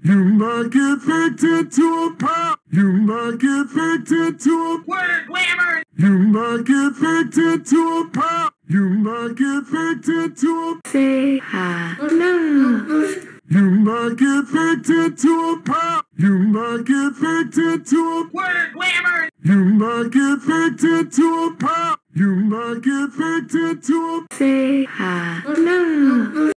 You might get addicted to a pop. You might get addicted to a word glamour. You might get addicted to a pop. You might get addicted to a say hello. You might get addicted to a pop. You might get addicted to a word glamour. You might get addicted to a pop. You might get addicted to a say hello.